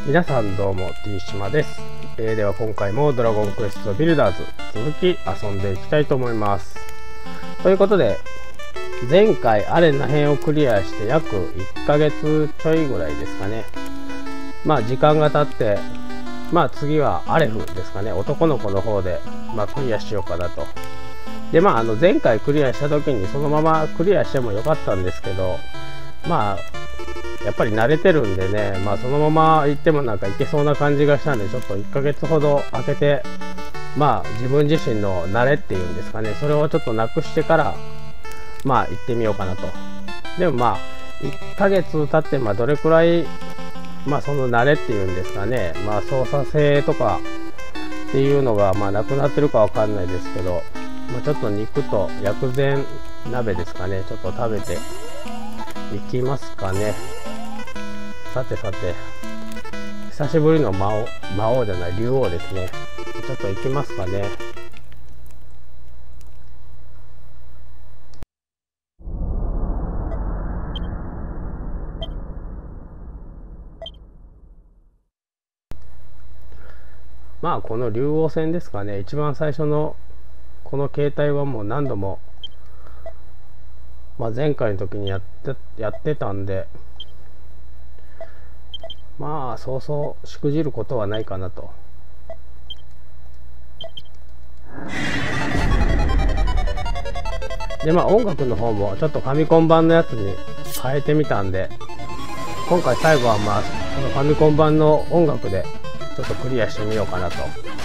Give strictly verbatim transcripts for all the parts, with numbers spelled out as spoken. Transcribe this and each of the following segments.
皆さんどうも T 島です、えー、では今回もドラゴンクエストビルダーズ続き遊んでいきたいと思います。ということで前回アレナ編をクリアして約いっかげつちょいぐらいですかね。まあ時間が経ってまあ次はアレフですかね、男の子の方でまあクリアしようかなと。でまああの前回クリアした時にそのままクリアしてもよかったんですけど、まあやっぱり慣れてるんでね、まあそのまま行ってもなんかいけそうな感じがしたんで、ちょっといっかげつほど空けて、まあ自分自身の慣れっていうんですかね、それをちょっとなくしてからまあ行ってみようかなと。でもまあいっかげつ経ってまあどれくらいまあその慣れっていうんですかね、まあ操作性とかっていうのがまあなくなってるかわかんないですけど、まあ、ちょっと肉と薬膳鍋ですかね、ちょっと食べていきますかね。さてさて、久しぶりの魔王、魔王じゃない竜王ですね。ちょっと行きますかね。まあこの竜王戦ですかね、一番最初のこの形態はもう何度も、まあ、前回の時にやってやってたんで、まあそうそうしくじることはないかなと。でまあ音楽の方もちょっとファミコン版のやつに変えてみたんで、今回最後はまあこのファミコン版の音楽でちょっとクリアしてみようかなと。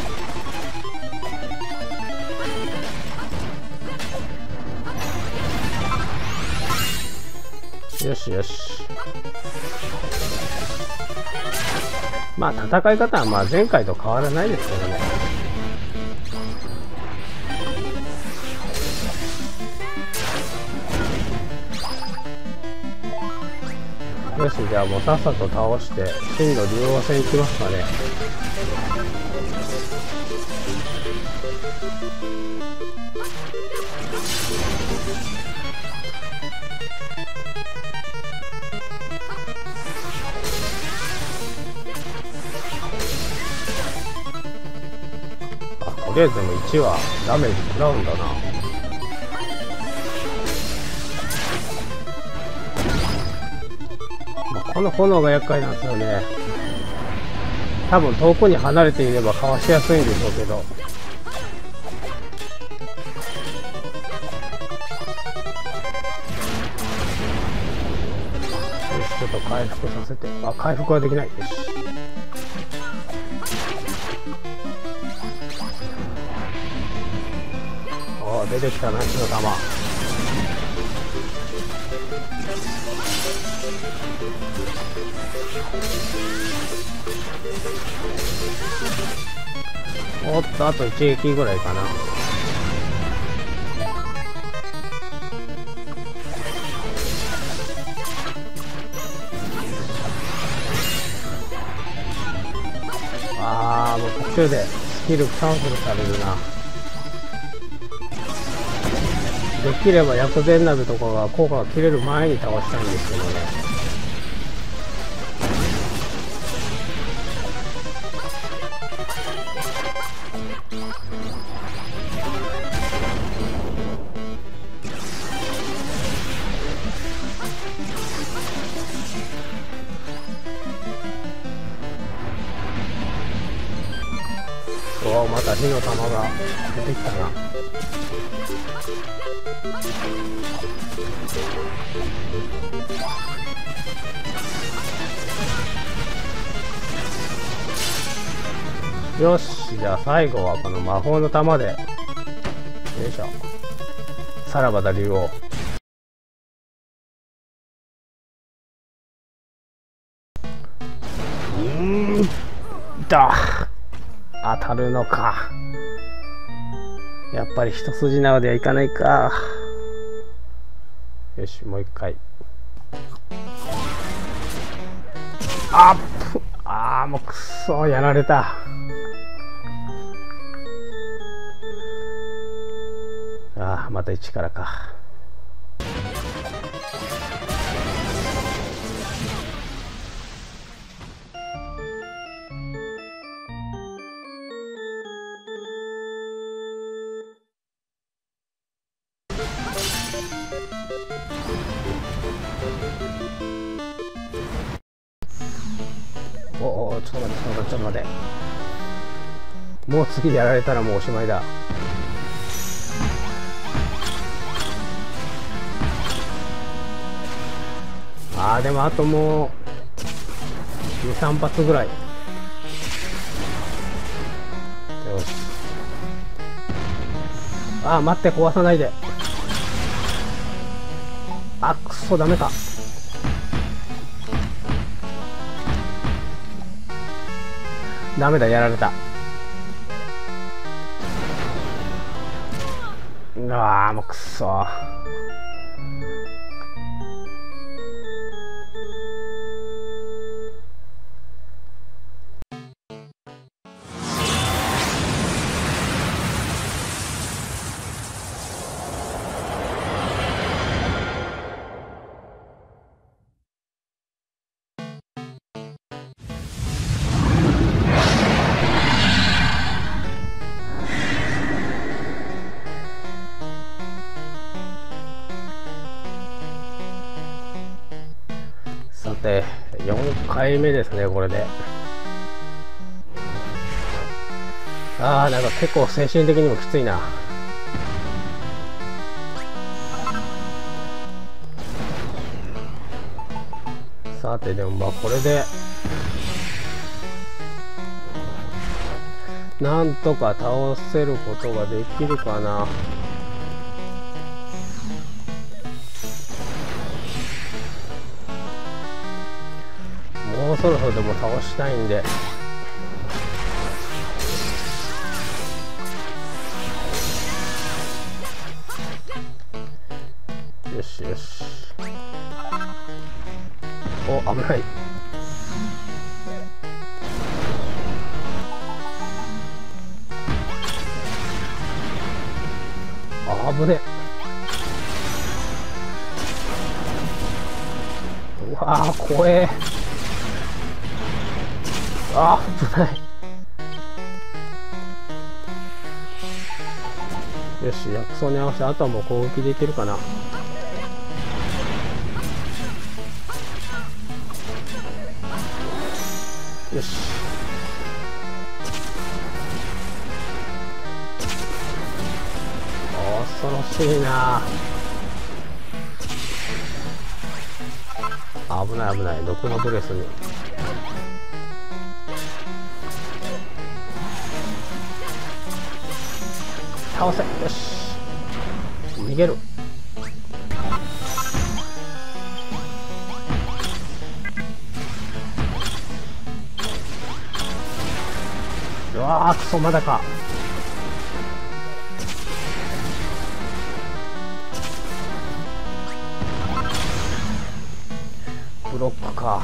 よしよし。まあ戦い方はまあ前回と変わらないですけどね。よし、じゃあもうさっさと倒して真の竜王戦いきますかね。とりあえずでもいちはダメージ食らうんだな。まあ、この炎が厄介なんですよね。多分遠くに離れていればかわしやすいんでしょうけど。よし、ちょっと回復させて。あ、回復はできない。よし。出てきたな、火の玉。おっと、あと一撃ぐらいかな。あー、もう途中でスキルキャンセルされるな。できれば薬膳鍋とかが効果が切れる前に倒したいんですけどね。おお、また火の玉が出てきたな。よし、じゃあ最後はこの魔法の玉で、よいしょ、さらばだ竜王。うーんだ、当たるのか。やっぱり一筋縄ではいかないか。よし、もう一回。あっ、あー、もうくっそやられた。ああ、また一からか。 おお、ちょっと待ってちょっと待ってちょっと待って、もう次やられたらもうおしまいだ。あーでもあともうにさん発ぐらい。よし。あー待って、壊さないで。あくそ、ダメか。ダメだ、やられた。うわーもうくそ。さてよんかいめですね、これで。あーなんか結構精神的にもきついな。さてでもまあこれでなんとか倒せることができるかな。もうそろそろでも倒したいんで。よしよし。お、危ない。あ、危ね。うわー怖え。あー危ない。よし、薬草に合わせてあとはもう攻撃できるかな。よし。恐ろしいな。危ない危ない。毒のドレスに倒せ。よし、逃げる。うわークソ、まだか。ブロックか。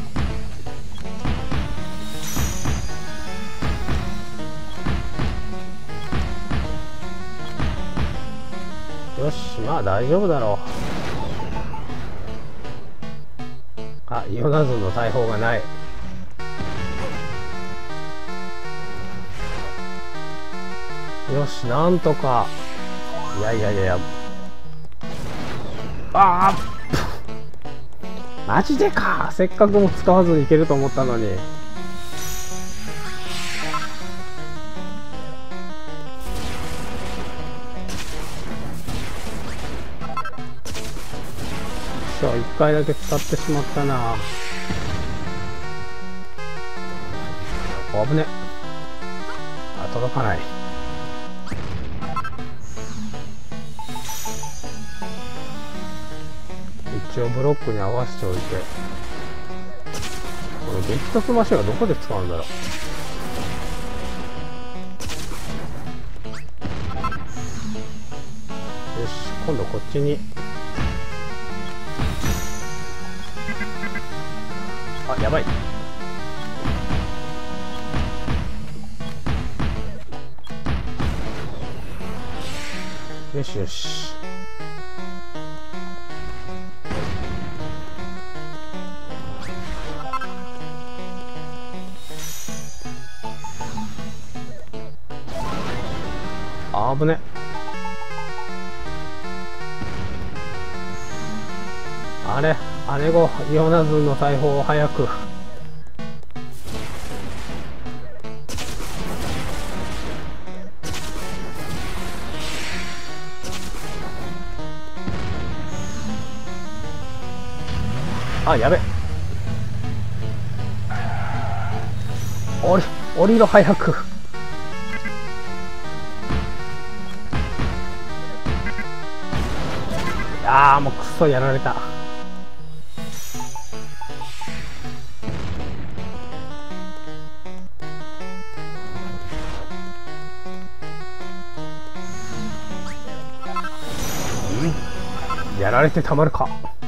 よし、まあ大丈夫だろう。あ、イオナズンの大砲がない。よし、なんとか。いやいやいやいや。ああマジでか。せっかくも使わずにいけると思ったのに。そう、いっかいだけ使ってしまったな。危ね。あ、届かない。一応ブロックに合わせておいて。これ激突マシンはどこで使うんだろう。よし、今度こっちに。あ、やばい。よしよし。あぶね。あれ、姉子イオナズンの大砲を早く。 あ、やべ。降り降りろ早く。ああ、もうクソやられた。やられてたまるか。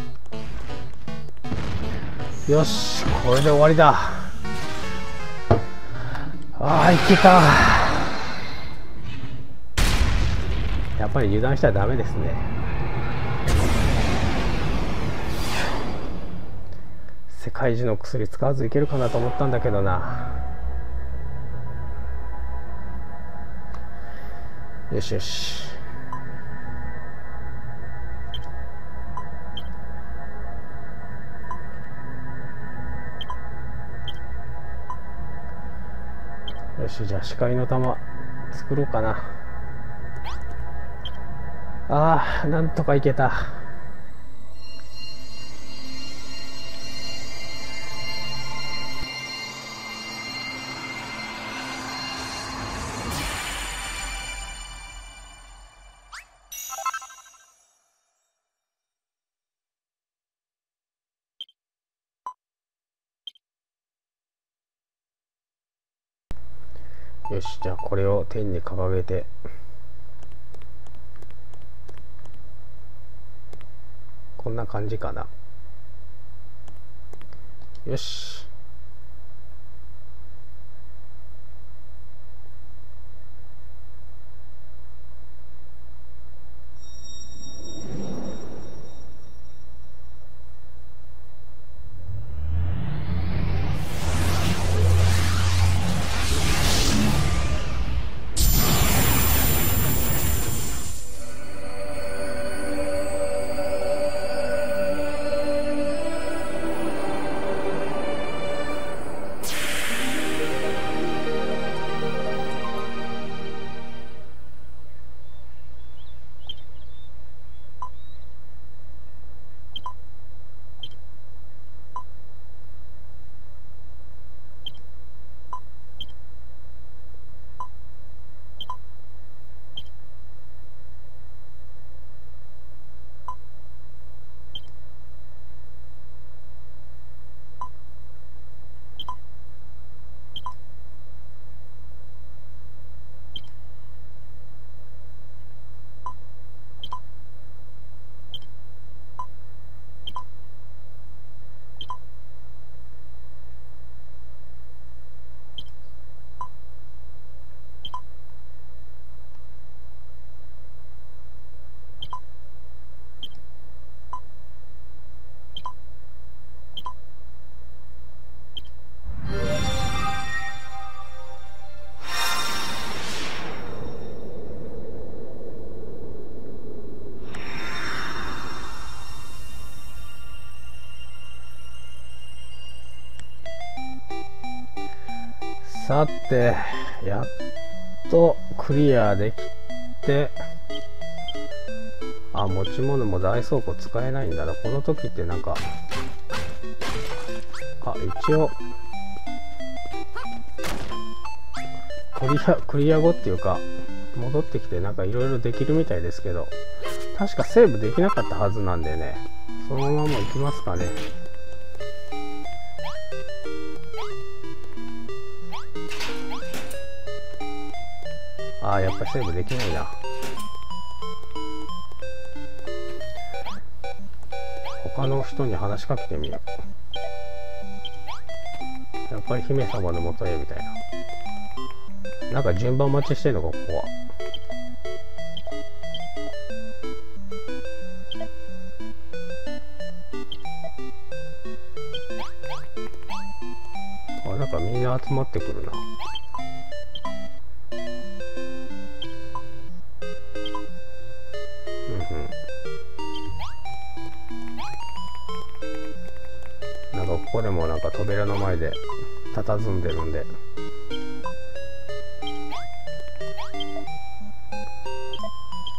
よし、これで終わりだ。ああ、いけた。やっぱり油断したらダメですね。世界中の薬使わずいけるかなと思ったんだけどな。よしよし。よし、じゃあ視界の玉作ろうかな。ああ、なんとかいけた。よし、じゃあこれを天に掲げて、こんな感じかな。よし。さて、やっとクリアできて、あ、持ち物も大倉庫使えないんだな。この時ってなんか、あ、一応クリアクリア後っていうか戻ってきてなんかいろいろできるみたいですけど、確かセーブできなかったはずなんでね、そのままいきますかね。あー、やっぱりセーブできないな。他の人に話しかけてみよう。やっぱり姫様のもとへみたいな。なんか順番待ちしてんのか、ここは。あ、なんかみんな集まってくるな。ここでもなんか扉の前で佇んでるんで、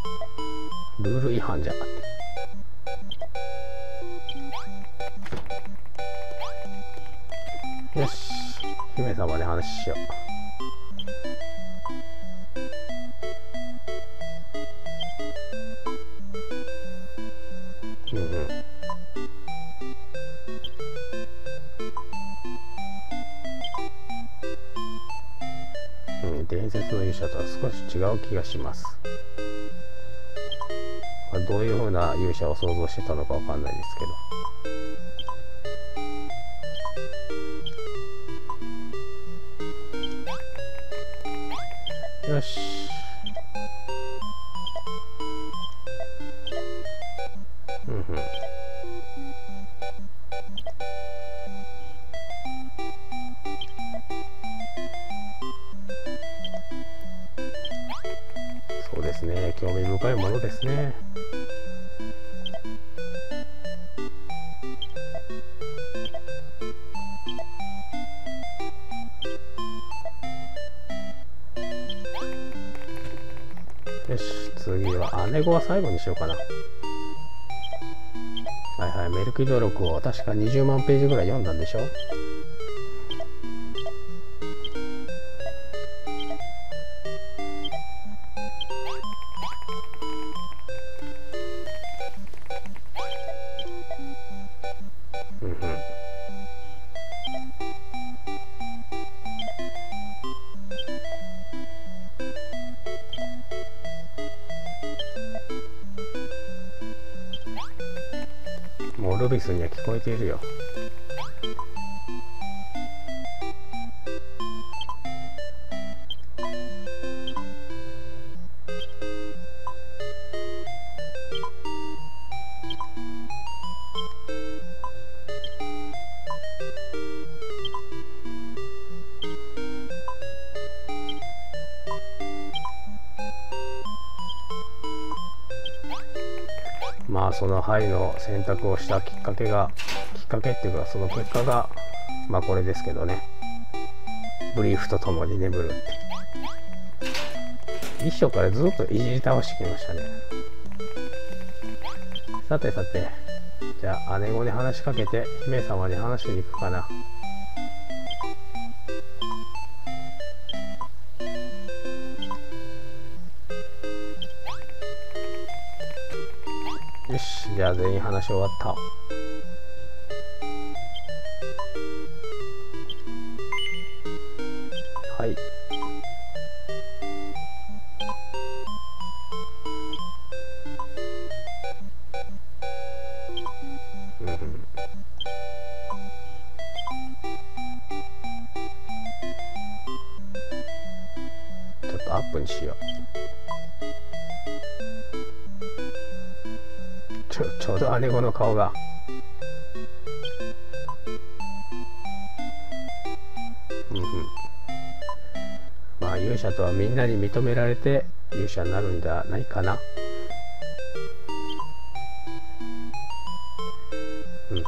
ルール違反じゃ。 よし、姫様で話しよう。うんうん。うん、伝説の勇者とは少し違う気がします。まあ、どういう風な勇者を想像してたのかわかんないですけど。よし。うんうん。そうですね。興味深いものですね。よし、次は姉子は最後にしようかな。はいはい、メルキド録を確かにじゅうまんページぐらい読んだんでしょ。うんうん。もうルビスには聞こえているよ。まあその針の選択をしたきっかけがきっかけっていうかその結果がまあこれですけどね。ブリーフとともに眠るって一章からずっといじり倒してきましたね。さてさて、じゃあ姉子に話しかけて姫様に話しに行くかな。よし、じゃあ全員話し終わった。はい。うんうん。ちょっとアップにしよう。ちょ、ちょうど姉子の顔が。うんうん。まあ勇者とはみんなに認められて勇者になるんじゃないかな。うんうん。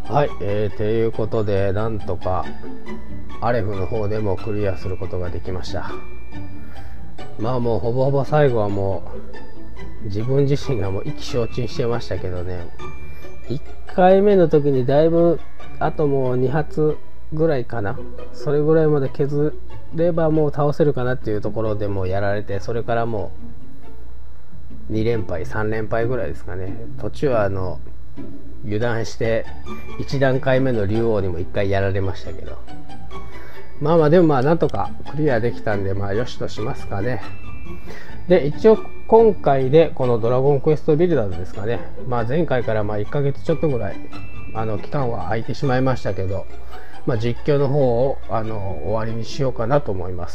はい、えー、ということでなんとかアレフの方でもクリアすることができました。まあもうほぼほぼ最後はもう自分自身がもう意気消沈してましたけどね、いっかいめの時にだいぶあともうに発ぐらいかな、それぐらいまで削ればもう倒せるかなっていうところでもうやられて、それからもうに連敗さん連敗ぐらいですかね。途中はあの油断していち段階目の竜王にもいっかいやられましたけど、まあまあでもまあなんとかクリアできたんで、まあよしとしますかね。で一応今回でこのドラゴンクエストビルダーズですかね、まあ前回からまあいっかげつちょっとぐらいあの期間は空いてしまいましたけど、まあ、実況の方をあの終わりにしようかなと思います。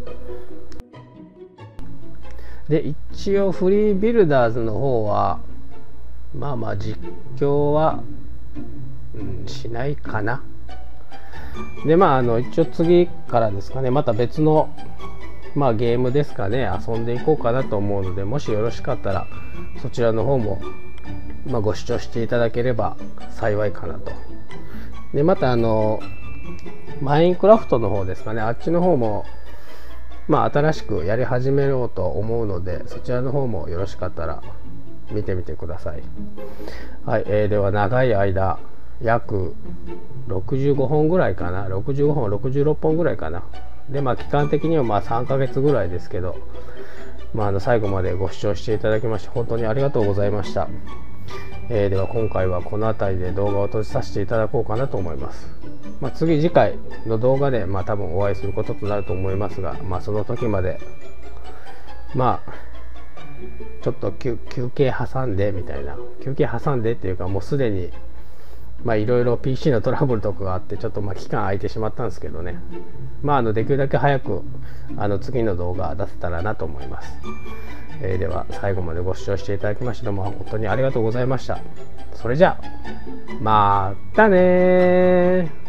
で一応フリービルダーズの方はまあまあ実況は、うん、しないかな。でまああの一応次からですかね、また別のまあゲームですかね遊んでいこうかなと思うので、もしよろしかったらそちらの方も、まあ、ご視聴していただければ幸いかなと。でまたあのマインクラフトの方ですかね、あっちの方もまあ新しくやり始めようと思うので、そちらの方もよろしかったら見てみてください。はい、えー、では長い間約ろくじゅうごほんぐらいかな、ろくじゅうごほんろくじゅうろっぽんぐらいかな。でまあ期間的にはまあさんかげつぐらいですけど、まあ、あの最後までご視聴していただきまして本当にありがとうございました。えー、では今回はこの辺りで動画を閉じさせていただこうかなと思います。まあ、次次回の動画でまあ多分お会いすることとなると思いますが、まあ、その時までまあちょっと 休, 休憩挟んでみたいな、休憩挟んでっていうかもうすでにまあいろいろ ピーシー のトラブルとかがあってちょっとまあ期間空いてしまったんですけどね、まああのできるだけ早くあの次の動画出せたらなと思います。えー、では最後までご視聴していただきましてどうも本当にありがとうございました。それじゃあまたねー。